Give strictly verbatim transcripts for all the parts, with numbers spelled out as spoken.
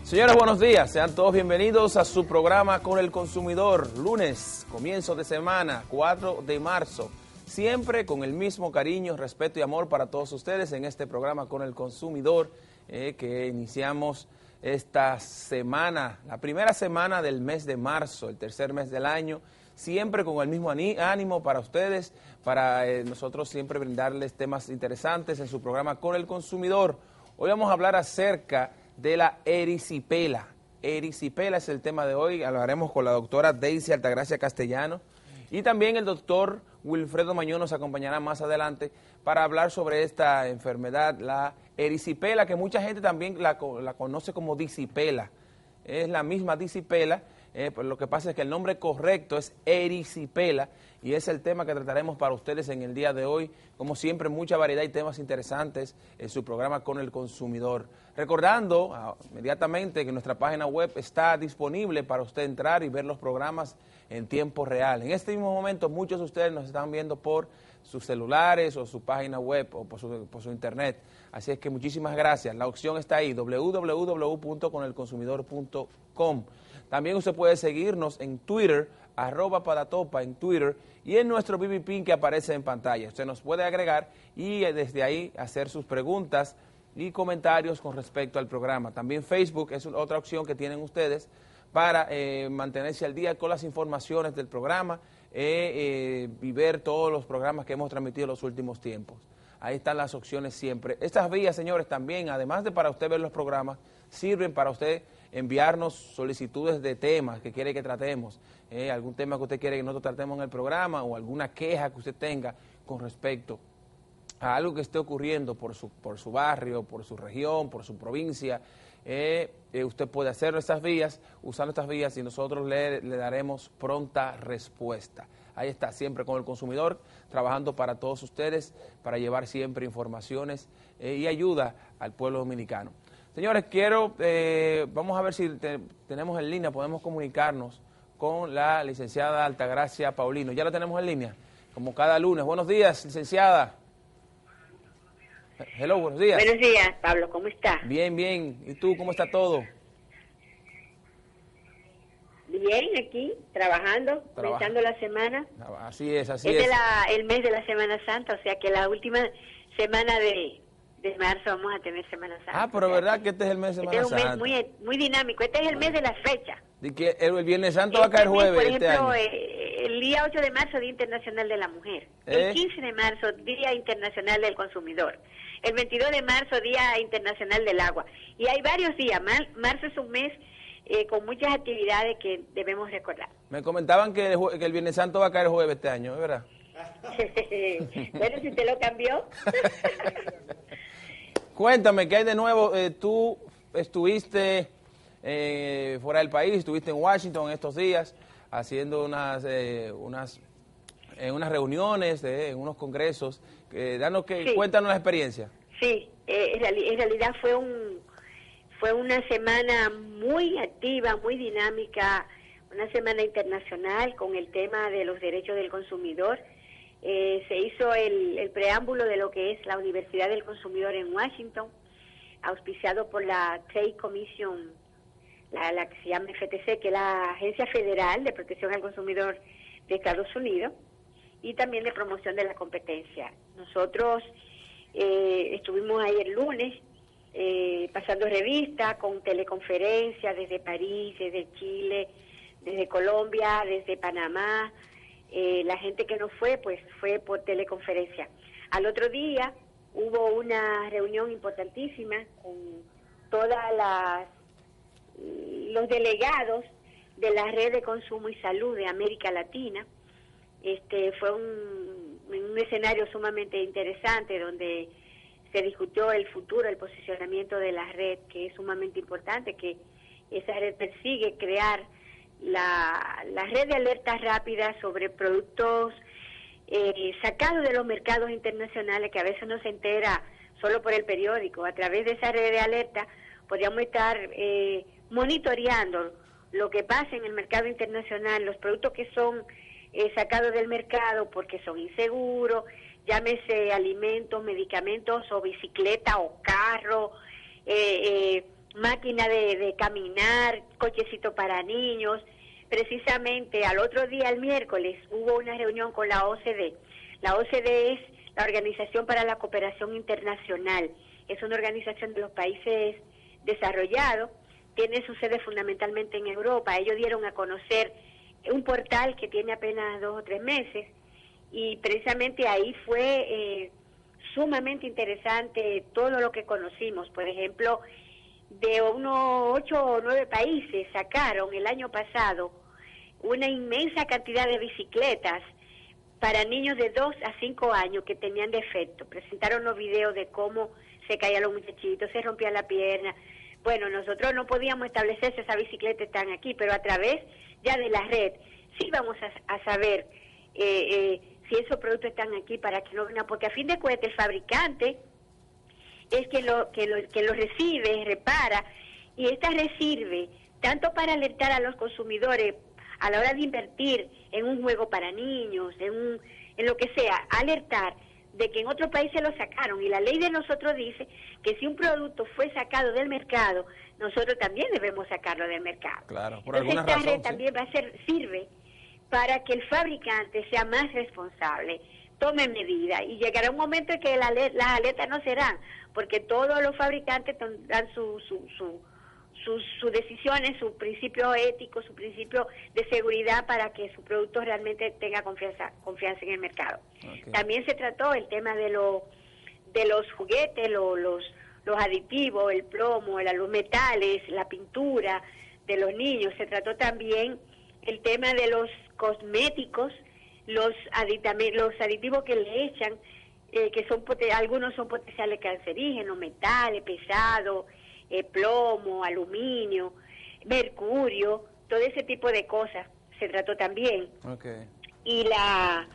Señores, buenos días. Sean todos bienvenidos a su programa Con el Consumidor. Lunes, comienzo de semana, cuatro de marzo. Siempre con el mismo cariño, respeto y amor para todos ustedes en este programa Con el Consumidor, eh, que iniciamos esta semana, la primera semana del mes de marzo, el tercer mes del año, siempre con el mismo ánimo para ustedes, para eh, nosotros siempre brindarles temas interesantes en su programa Con el Consumidor. Hoy vamos a hablar acerca de la erisipela. Erisipela es el tema de hoy. Hablaremos con la doctora Daisy Altagracia Castellano y también el doctor Wilfredo Mañón nos acompañará más adelante para hablar sobre esta enfermedad, la erisipela, que mucha gente también la, la conoce como disipela. Es la misma disipela, eh, pues lo que pasa es que el nombre correcto es erisipela y es el tema que trataremos para ustedes en el día de hoy. Como siempre, mucha variedad y temas interesantes en su programa Con el Consumidor. Recordando uh, inmediatamente que nuestra página web está disponible para usted entrar y ver los programas en tiempo real. En este mismo momento muchos de ustedes nos están viendo por sus celulares o su página web o por su, por su internet. Así es que muchísimas gracias. La opción está ahí, doble u doble u doble u punto con el consumidor punto com. También usted puede seguirnos en Twitter, arroba Padatopa en Twitter y en nuestro B B Pin que aparece en pantalla. Usted nos puede agregar y desde ahí hacer sus preguntas y comentarios con respecto al programa. También Facebook es otra opción que tienen ustedes para eh, mantenerse al día con las informaciones del programa eh, eh, y ver todos los programas que hemos transmitido en los últimos tiempos. Ahí están las opciones siempre. Estas vías, señores, también, además de para usted ver los programas, sirven para usted enviarnos solicitudes de temas que quiere que tratemos, eh, algún tema que usted quiere que nosotros tratemos en el programa o alguna queja que usted tenga con respecto a algo que esté ocurriendo por su, por su barrio, por su región, por su provincia. Eh, eh, usted puede hacerlo estas vías, usando estas vías y nosotros le, le daremos pronta respuesta. Ahí está, siempre con el consumidor, trabajando para todos ustedes, para llevar siempre informaciones eh, y ayuda al pueblo dominicano. Señores, quiero, eh, vamos a ver si te, tenemos en línea, podemos comunicarnos con la licenciada Altagracia Paulino. ¿Ya la tenemos en línea? Como cada lunes. Buenos días, licenciada. Hello, buenos días. Buenos días, Pablo, ¿cómo está? Bien, bien. ¿Y tú, cómo está todo? Bien, aquí, trabajando, Trabaja. comenzando la semana. Así es, así es. es. Es la, el mes de la Semana Santa, o sea que la última semana de, de marzo vamos a tener Semana Santa. Ah, pero verdad que este es el mes de Semana Santa. Este es un Santa. mes muy, muy dinámico, este es el mes de las fechas. Y que el, el Viernes Santo este va a caer jueves mes, por este ejemplo, año. Eh, el día ocho de marzo, Día Internacional de la Mujer. ¿Eh? El quince de marzo, Día Internacional del Consumidor. El veintidós de marzo, Día Internacional del Agua. Y hay varios días. Mar, marzo es un mes eh, con muchas actividades que debemos recordar. Me comentaban que el, que el Viernes Santo va a caer jueves este año, ¿es verdad? Bueno, si usted lo cambió. Cuéntame, ¿qué hay de nuevo? Eh, tú estuviste eh, fuera del país, estuviste en Washington estos días haciendo unas, eh, unas, eh, unas reuniones, eh, en unos congresos. Eh, danos que, sí. Cuéntanos la experiencia. Sí, eh, en, reali en realidad fue un fue una semana muy activa, muy dinámica, una semana internacional con el tema de los derechos del consumidor. Eh, se hizo el, el preámbulo de lo que es la Universidad del Consumidor en Washington, auspiciado por la Trade Commission, la, la que se llama F T C, que es la Agencia Federal de Protección al Consumidor de Estados Unidos, y también de promoción de la competencia. Nosotros eh, estuvimos ahí el lunes eh, pasando revista con teleconferencias desde París, desde Chile, desde Colombia, desde Panamá. Eh, la gente que no fue, pues fue por teleconferencia. Al otro día hubo una reunión importantísima con todas las los delegados de la Red de Consumo y Salud de América Latina. Este fue un, un escenario sumamente interesante donde se discutió el futuro, el posicionamiento de la red, que es sumamente importante, que esa red persigue crear la, la red de alertas rápidas sobre productos eh, sacados de los mercados internacionales, que a veces no se entera solo por el periódico. A través de esa red de alerta podríamos estar eh, monitoreando lo que pasa en el mercado internacional, los productos que son eh, sacados del mercado porque son inseguros, llámese alimentos, medicamentos o bicicleta o carro, eh, eh, máquina de, de caminar, cochecito para niños. Precisamente al otro día, el miércoles, hubo una reunión con la O C D. La O C D es la Organización para la Cooperación Internacional. Es una organización de los países desarrollados, tiene su sede fundamentalmente en Europa. Ellos dieron a conocer un portal que tiene apenas dos o tres meses, y precisamente ahí fue eh, sumamente interesante todo lo que conocimos. Por ejemplo, de unos ocho o nueve países sacaron el año pasado una inmensa cantidad de bicicletas para niños de dos a cinco años que tenían defecto. Presentaron los videos de cómo se caían los muchachitos, se rompía la pierna. Bueno, nosotros no podíamos establecer si esas bicicletas están aquí, pero a través ya de la red sí vamos a, a saber eh, eh, si esos productos están aquí para que no vengan, porque a fin de cuentas el fabricante es que lo, que lo, que lo recibe, repara, y esta red sirve tanto para alertar a los consumidores a la hora de invertir en un juego para niños, en, un, en lo que sea, alertar de que en otros países lo sacaron, y la ley de nosotros dice que si un producto fue sacado del mercado, nosotros también debemos sacarlo del mercado. Claro, por Entonces alguna esta razón, red ¿sí? también va a ser, sirve para que el fabricante sea más responsable, tome medidas, y llegará un momento en que la, las alertas no serán, porque todos los fabricantes tendrán su, su, su, sus, sus decisiones, sus principios éticos, su principio de seguridad para que su producto realmente tenga confianza, confianza en el mercado. Okay. También se trató el tema de, lo, de los juguetes, lo, los, los aditivos, el plomo, los metales, la pintura de los niños. Se trató también el tema de los cosméticos, los, los aditivos que le echan, eh, que son algunos son potenciales cancerígenos, metales pesados, eh, plomo, aluminio, mercurio, todo ese tipo de cosas se trató también. Okay. Y la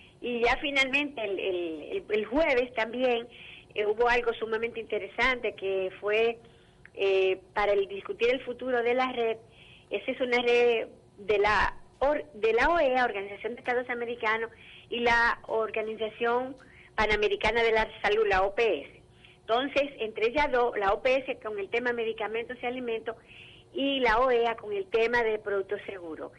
y ya finalmente el, el, el jueves también eh, hubo algo sumamente interesante que fue eh, para el discutir el futuro de la red. Esa es una red de la Or, de la O E A, Organización de Estados Americanos, y la Organización Panamericana de la Salud, la O P S. Entonces, entre ellas dos, la O P S con el tema medicamentos y alimentos, y la O E A con el tema de productos seguros.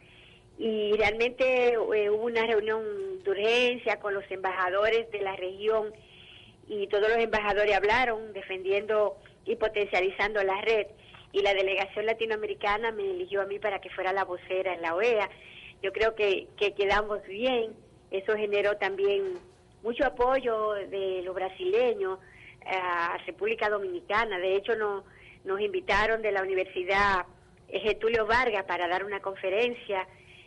Y realmente eh, hubo una reunión de urgencia con los embajadores de la región, y todos los embajadores hablaron defendiendo y potencializando la red. Y la delegación latinoamericana me eligió a mí para que fuera la vocera en la O E A. Yo creo que, que quedamos bien. Eso generó también mucho apoyo de los brasileños a República Dominicana. De hecho, no, nos invitaron de la Universidad Getulio Vargas para dar una conferencia.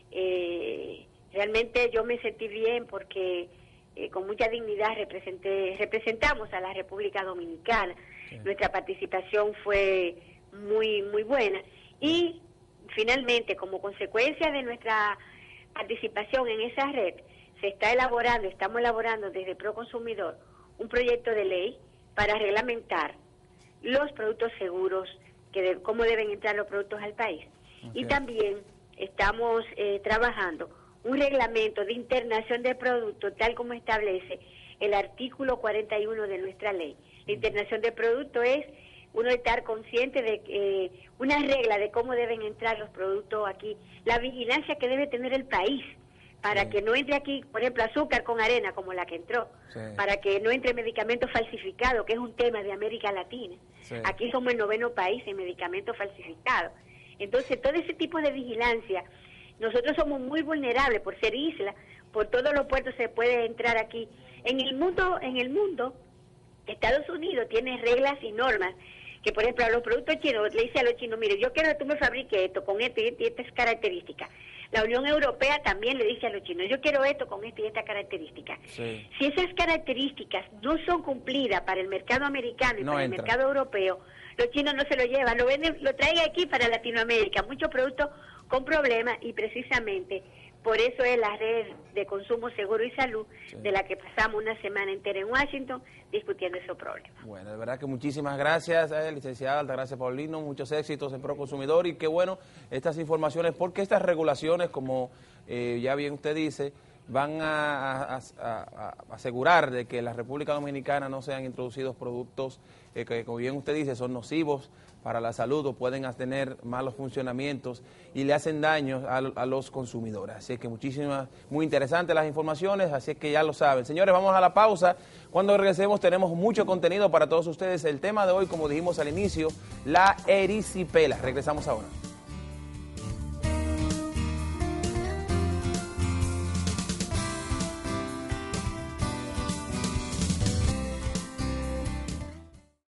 Eh, realmente yo me sentí bien porque eh, con mucha dignidad representé, representamos a la República Dominicana. Sí. Nuestra participación fue muy muy buena, y finalmente, como consecuencia de nuestra participación en esa red, se está elaborando, estamos elaborando desde Proconsumidor un proyecto de ley para reglamentar los productos seguros, que de, cómo deben entrar los productos al país. Okay. Y también estamos eh, trabajando un reglamento de internación de productos, tal como establece el artículo cuarenta y uno de nuestra ley. La internación de productos es uno estar consciente de eh, una regla de cómo deben entrar los productos aquí, la vigilancia que debe tener el país para sí. que no entre aquí, por ejemplo, azúcar con arena como la que entró, sí. para que no entre medicamentos falsificados, que es un tema de América Latina. Sí. Aquí somos el noveno país en medicamentos falsificados. Entonces, todo ese tipo de vigilancia, nosotros somos muy vulnerables por ser isla, por todos los puertos se puede entrar aquí. En el mundo, en el mundo, Estados Unidos tiene reglas y normas que, por ejemplo, a los productos chinos, le dice a los chinos, mire, yo quiero que tú me fabriques esto con esto y estas características. La Unión Europea también le dice a los chinos, yo quiero esto con esto y esta característica. Sí. Si esas características no son cumplidas para el mercado americano y no para entra. el mercado europeo, los chinos no se lo llevan, lo venden, lo traen aquí para Latinoamérica, muchos productos con problemas, y precisamente por eso es la red de consumo seguro y salud, sí. de la que pasamos una semana entera en Washington discutiendo esos problemas. Bueno, de verdad que muchísimas gracias, eh, licenciada Altagracia Paulino, muchos éxitos en Proconsumidor, y qué bueno estas informaciones, porque estas regulaciones, como eh, ya bien usted dice, van a, a, a, a asegurar de que en la República Dominicana no sean introducidos productos eh, que, como bien usted dice, son nocivos para la salud o pueden tener malos funcionamientos y le hacen daño a, a los consumidores. Así que muchísimas, muy interesantes las informaciones, así que ya lo saben. Señores, vamos a la pausa. Cuando regresemos tenemos mucho contenido para todos ustedes. El tema de hoy, como dijimos al inicio, la erisipela. Regresamos ahora.